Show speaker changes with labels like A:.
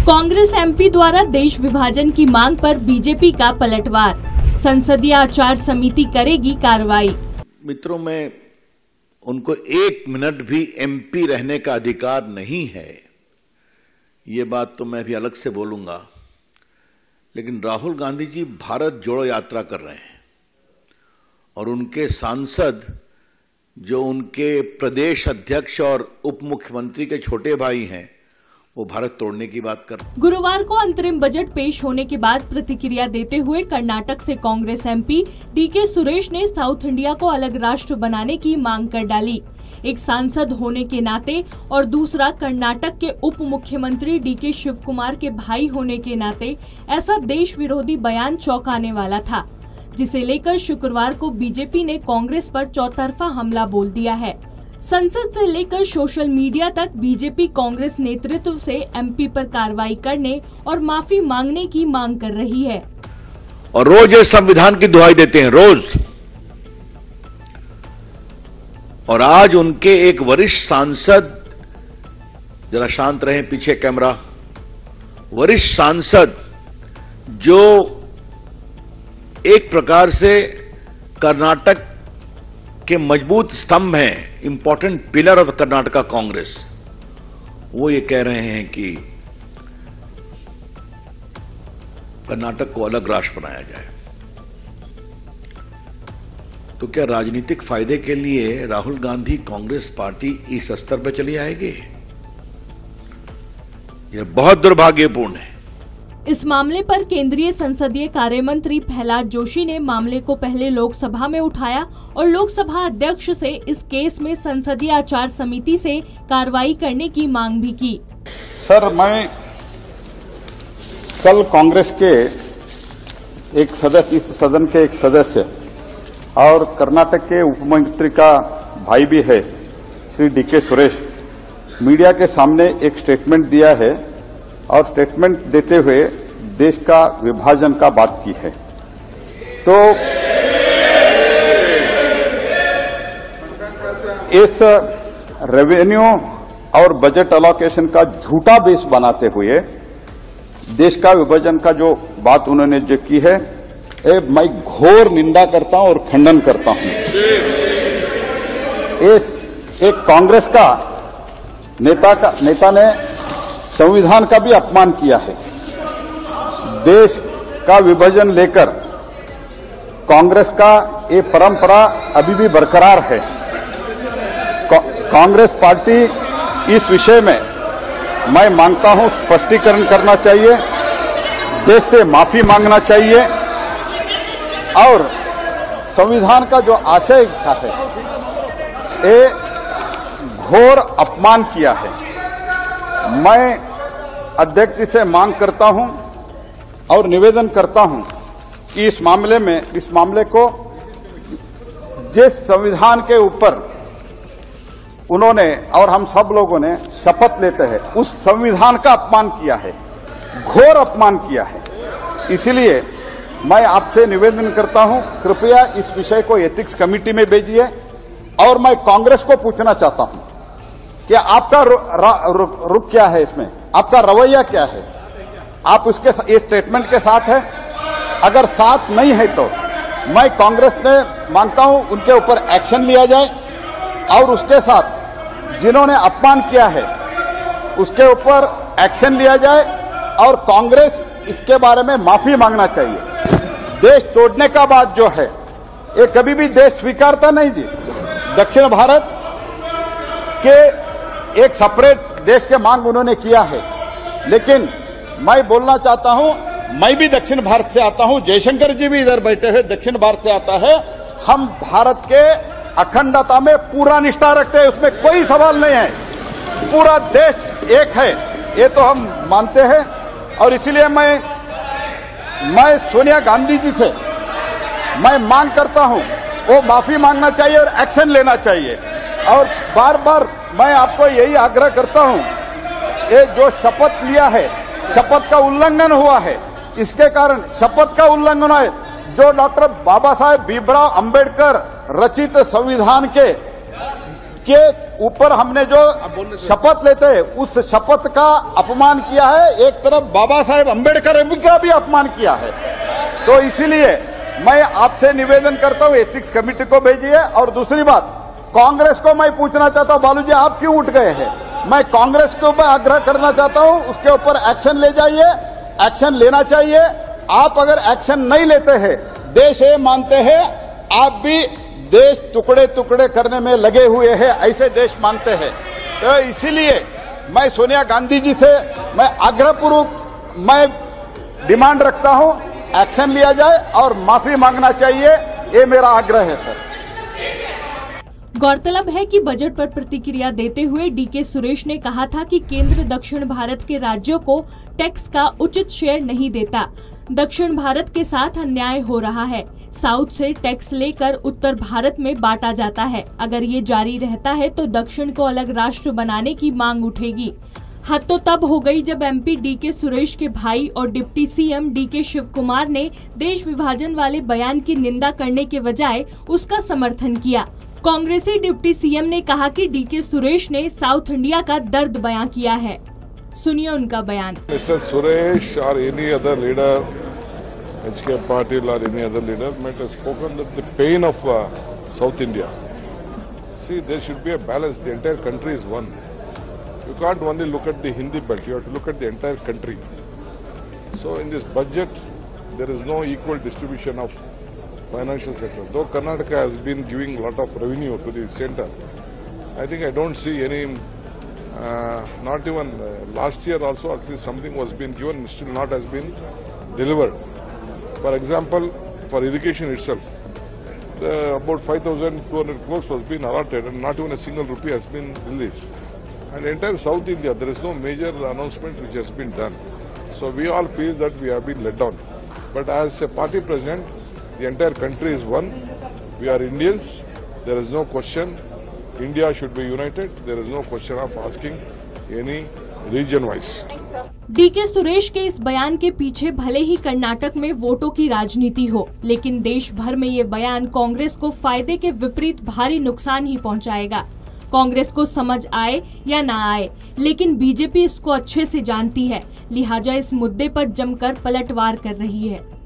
A: Congress MP द्वारा देश विभाजन की मांग पर बीजेपी का पलटवार, संसदीय आचार समिति करेगी कार्रवाई।
B: मित्रों, में उनको 1 मिनट भी एमपी रहने का अधिकार नहीं है, ये बात तो मैं भी अलग से बोलूंगा। लेकिन राहुल गांधी जी भारत जोड़ो यात्रा कर रहे हैं और उनके सांसद जो उनके प्रदेश अध्यक्ष और उप मुख्यमंत्री के छोटे भाई हैं, वो भारत तोड़ने की बात कर।
A: गुरुवार को अंतरिम बजट पेश होने के बाद प्रतिक्रिया देते हुए कर्नाटक से कांग्रेस एमपी डीके सुरेश ने साउथ इंडिया को अलग राष्ट्र बनाने की मांग कर डाली। एक सांसद होने के नाते और दूसरा कर्नाटक के उप मुख्यमंत्री डीके शिव कुमार के भाई होने के नाते ऐसा देश विरोधी बयान चौंकाने वाला था, जिसे लेकर शुक्रवार को बीजेपी ने कांग्रेस पर चौतरफा हमला बोल दिया है। संसद से लेकर सोशल मीडिया तक बीजेपी कांग्रेस नेतृत्व से एमपी पर कार्रवाई करने और माफी मांगने की मांग कर रही है।
B: और रोज ये संविधान की दुहाई देते हैं, रोज। और आज उनके एक वरिष्ठ सांसद, जरा शांत रहे, पीछे कैमरा, वरिष्ठ सांसद जो एक प्रकार से कर्नाटक के मजबूत स्तंभ हैं, important pillar of Karnataka Congress, वो ये कह रहे हैं कि कर्नाटक को अलग राष्ट्र बनाया जाए। तो क्या राजनीतिक फायदे के लिए राहुल गांधी कांग्रेस पार्टी इस स्तर पर चली आएगी? यह बहुत दुर्भाग्यपूर्ण है।
A: इस मामले पर केंद्रीय संसदीय कार्य मंत्री प्रहलाद जोशी ने मामले को पहले लोकसभा में उठाया और लोकसभा अध्यक्ष से इस केस में संसदीय आचार समिति से कार्रवाई करने की मांग भी की।
C: सर, मैं कल कांग्रेस के एक सदस्य, इस सदन के एक सदस्य और कर्नाटक के उपमुख्यमंत्री का भाई भी है, श्री डीके सुरेश, मीडिया के सामने एक स्टेटमेंट दिया है और स्टेटमेंट देते हुए देश का विभाजन का बात की है। तो इस रेवेन्यू और बजट अलोकेशन का झूठा बेस बनाते हुए देश का विभाजन का जो बात उन्होंने जो की है, मैं घोर निंदा करता हूं और खंडन करता हूं। इस एक कांग्रेस का नेता ने संविधान का भी अपमान किया है। देश का विभाजन लेकर कांग्रेस का ये परंपरा अभी भी बरकरार है। कांग्रेस पार्टी इस विषय में मैं मांगता हूं स्पष्टीकरण करना चाहिए, देश से माफी मांगना चाहिए और संविधान का जो आशय था है, ये घोर अपमान किया है। मैं अध्यक्ष जी से मांग करता हूं और निवेदन करता हूं कि इस मामले को जिस संविधान के ऊपर उन्होंने और हम सब लोगों ने शपथ लेते हैं, उस संविधान का अपमान किया है, घोर अपमान किया है। इसलिए मैं आपसे निवेदन करता हूं, कृपया इस विषय को एथिक्स कमेटी में भेजिए। और मैं कांग्रेस को पूछना चाहता हूं कि आपका रुख क्या है, इसमें आपका रवैया क्या है? आप उसके इस स्टेटमेंट के साथ है? अगर साथ नहीं है तो मैं कांग्रेस ने मांगता हूं उनके ऊपर एक्शन लिया जाए और उसके साथ जिन्होंने अपमान किया है उसके ऊपर एक्शन लिया जाए और कांग्रेस इसके बारे में माफी मांगना चाहिए। देश तोड़ने का बात जो है, ये कभी भी देश स्वीकारता नहीं जी। दक्षिण भारत के एक सेपरेट देश के मांग उन्होंने किया है, लेकिन मैं बोलना चाहता हूं, मैं भी दक्षिण भारत से आता हूं, जयशंकर जी भी इधर बैठे हुए दक्षिण भारत से आता है। हम भारत के अखंडता में पूरा निष्ठा रखते हैं, उसमें कोई सवाल नहीं है। पूरा देश एक है, ये तो हम मानते हैं। और इसलिए मैं सोनिया गांधी जी से मैं मांग करता हूं, वो माफी मांगना चाहिए और एक्शन लेना चाहिए। और बार बार मैं आपको यही आग्रह करता हूं, ये जो शपथ लिया है, शपथ का उल्लंघन हुआ है। इसके कारण शपथ का उल्लंघन है, जो डॉक्टर बाबा साहेब भीमराव अंबेडकर रचित संविधान के ऊपर हमने जो शपथ लेते हैं उस शपथ का अपमान किया है, एक तरफ बाबा साहेब अम्बेडकर का भी अपमान किया है। तो इसीलिए मैं आपसे निवेदन करता हूं एथिक्स कमेटी को भेजिए। और दूसरी बात, कांग्रेस को मैं पूछना चाहता हूं, बालू जी आप क्यों उठ गए हैं? मैं कांग्रेस के ऊपर आग्रह करना चाहता हूं, उसके ऊपर एक्शन ले जाइए, एक्शन लेना चाहिए। आप अगर एक्शन नहीं लेते हैं, देश ये मानते हैं आप भी देश टुकड़े टुकड़े करने में लगे हुए हैं, ऐसे देश मानते हैं। तो इसीलिए मैं सोनिया गांधी जी से मैं आग्रहपूर्वक मैं डिमांड रखता हूं, एक्शन लिया जाए और माफी मांगना चाहिए, ये मेरा आग्रह है सर।
A: गौरतलब है कि बजट पर प्रतिक्रिया देते हुए डीके सुरेश ने कहा था कि केंद्र दक्षिण भारत के राज्यों को टैक्स का उचित शेयर नहीं देता। दक्षिण भारत के साथ अन्याय हो रहा है। साउथ से टैक्स लेकर उत्तर भारत में बांटा जाता है। अगर ये जारी रहता है तो दक्षिण को अलग राष्ट्र बनाने की मांग उठेगी। हद तो तब हो गई जब एमपी डीके सुरेश के भाई और डिप्टी सीएम डीके शिव कुमार ने देश विभाजन वाले बयान की निंदा करने के बजाय उसका समर्थन किया। कांग्रेसी डिप्टी सीएम ने कहा कि डीके सुरेश ने साउथ इंडिया का दर्द बयां किया है। सुनिए उनका बयान।
D: मिस्टर सुरेश और any other leader, HK Patil or any other leader might have spoken that the pain of South India. See, there should be a balance. The entire country is one. You can't only look at the Hindi belt. You have to look at the entire country. So, in this budget, there is no equal distribution of financial sector. Though Karnataka has been giving a lot of revenue to the center, I think I don't see any. Not even last year also, at least something was being given, still not has been delivered. For example, for education itself, about 5,200 crores was being allotted and not even a single rupee has been released. And entire South India, there is no major announcement which has been done. So we all feel that we have been let down. But as a party president, the entire country is one. We are Indians. There is no question. India should be united. There is no question of asking any region wise.
A: DK Suresh के इस बयान के पीछे भले ही कर्नाटक में वोटों की राजनीति हो, लेकिन देश भर में ये बयान कांग्रेस को फायदे के विपरीत भारी नुकसान ही पहुंचाएगा। कांग्रेस को समझ आए या ना आए, लेकिन बीजेपी इसको अच्छे से जानती है, लिहाजा इस मुद्दे पर जमकर पलटवार कर रही है।